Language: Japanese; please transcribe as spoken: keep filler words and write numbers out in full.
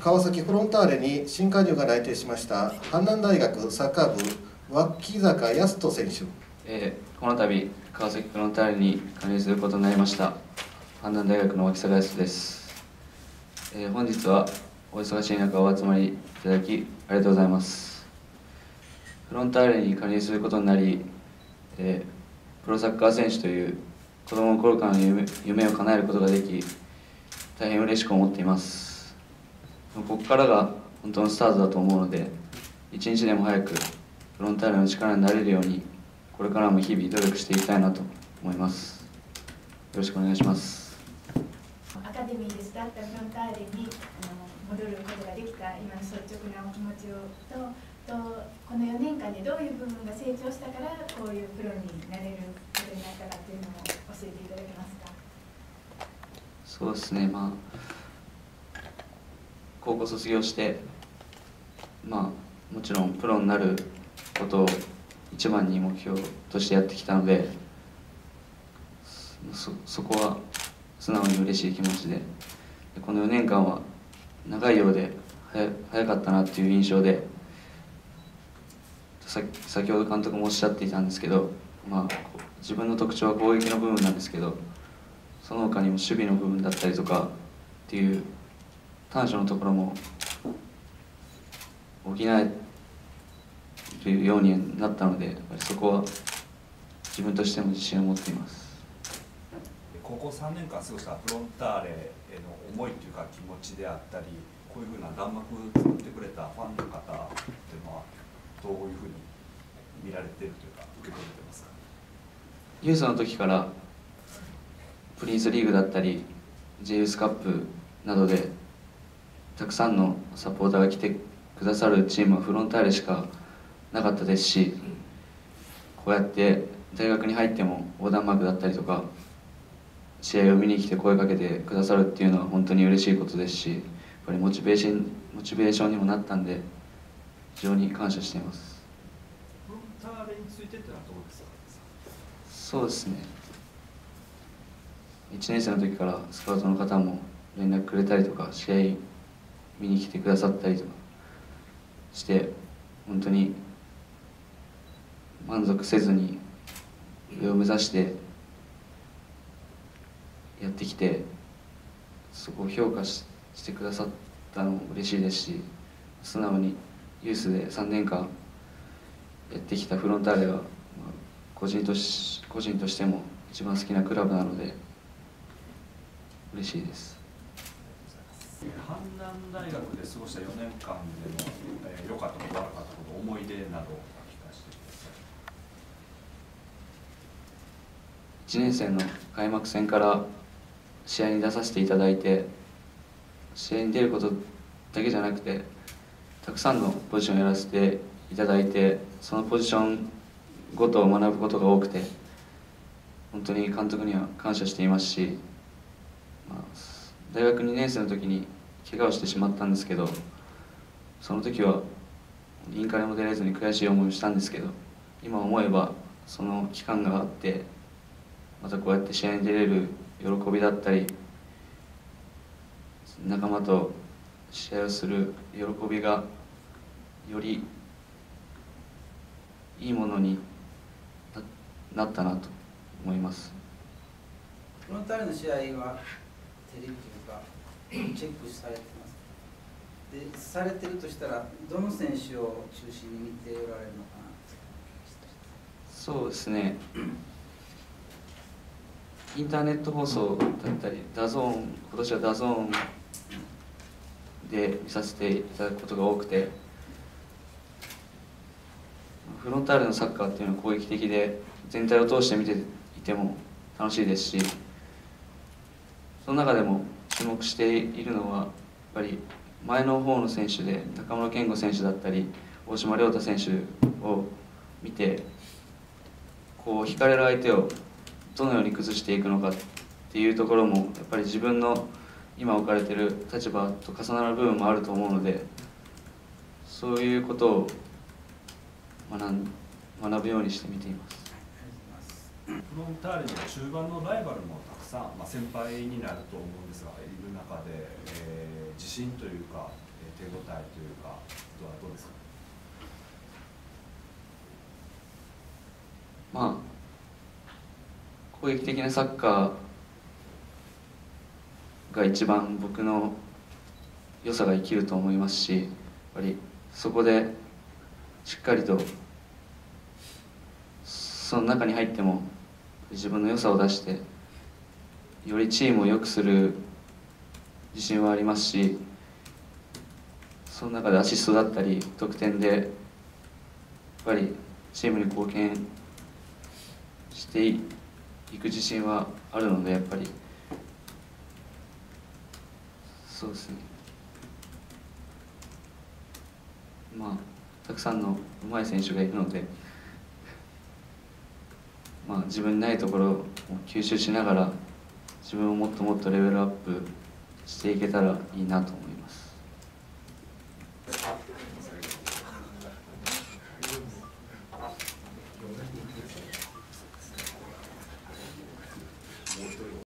川崎フロンターレに新加入が内定しました阪南大学サッカー部脇坂康人選手、 えー、この度川崎フロンターレに加入することになりました阪南大学の脇坂康人です、えー、本日はお忙しい中お集まりいただきありがとうございます。フロンターレに加入することになり、えー、プロサッカー選手という子供の頃からの 夢, 夢を叶えることができ大変嬉しく思っています。ここからが本当のスタートだと思うので、一日でも早くフロンターレの力になれるようにこれからも日々努力していきたいなと思います。よろしくお願いします。 アカデミーで育ったフロンターレにあの戻ることができた今の率直なお気持ちをととこのよねんかんでどういう部分が成長したからこういうプロになれることになったかっていうのも教えていただけますか。 そうですね、まあ高校卒業してまあもちろんプロになることを一番に目標としてやってきたので、そ, そこは素直に嬉しい気持ちで、このよねんかんは長いようで早, 早かったなっていう印象で、さ先ほど監督もおっしゃっていたんですけど、まあ、自分の特徴は攻撃の部分なんですけど、その他にも守備の部分だったりとかっていう短所のところも補えるようになったので、やっぱりそこは自分としても自信を持っています。 高校さんねんかん過ごしたフロンターレへの思いというか気持ちであったり、こういうふうな弾幕を作ってくれたファンの方っていうのはどういうふうに見られているというか受け止めてますか。 ユースの時からプリンスリーグだったり J ユースカップなどでたくさんのサポーターが来てくださるチームはフロンターレしかなかったですし、こうやって大学に入っても横断幕だったりとか試合を見に来て声かけてくださるっていうのは本当に嬉しいことですし、やっぱりモチベーション、モチベーションにもなったんで非常に感謝しています。 フロンターレについてってのはどうですか。 そうですね、いちねん生の時からスカウトの方も連絡くれたりとか試合見に来てくださったりとかして本当に満足せずに上を目指してやってきて、そこを評価 し, してくださったのも嬉しいですし、素直にユースでさんねんかんやってきたフロンターレは、まあ、個人とし個人としても一番好きなクラブなので嬉しいです。 阪南大学で過ごしたよねんかんでのえー、良かったこと悪かったこと思い出などを聞かせてください。 いちねん生の開幕戦から試合に出させていただいて、試合に出ることだけじゃなくてたくさんのポジションをやらせていただいて、そのポジションごとを学ぶことが多くて本当に監督には感謝していますし、まあ、大学にねん生の時に怪我をしてしまったんですけど、その時はインカレも出れずに悔しい思いをしたんですけど、今思えばその期間があってまたこうやって試合に出れる喜びだったり仲間と試合をする喜びがよりいいものに な, なったなと思います。 フロンターレの試合はテレビというかチェックされてますでされてるとしたらどの選手を中心に見ておられるのかな。 そうですね、インターネット放送だったりダゾーン、今年はダゾーンで見させていただくことが多くて、フロンターレのサッカーっていうのは攻撃的で全体を通して見ていても楽しいですし、その中でも注目しているのはやっぱり前の方の選手で中村健吾選手だったり大島良太選手を見て、こう引かれる相手をどのように崩していくのかっていうところもやっぱり自分の今置かれている立場と重なる部分もあると思うので、そういうことを 学, ん学ぶようにして見ています。 フロンターレの中盤のライバルもたくさん、まあ、先輩になると思うんですがいる中で、え自信というか、えー、手応えというかはどうですか？ まあ攻撃的なサッカーが一番僕の良さが生きると思いますし、やっぱりそこでしっかりとその中に入っても自分の良さを出してよりチームを良くする自信はありますし、その中でアシストだったり得点でやっぱりチームに貢献していく自信はあるので、やっぱりそうですね、まあたくさんの上手い選手がいるので、まあ、自分にないところを吸収しながら自分をもっともっとレベルアップしていけたらいいなと思います。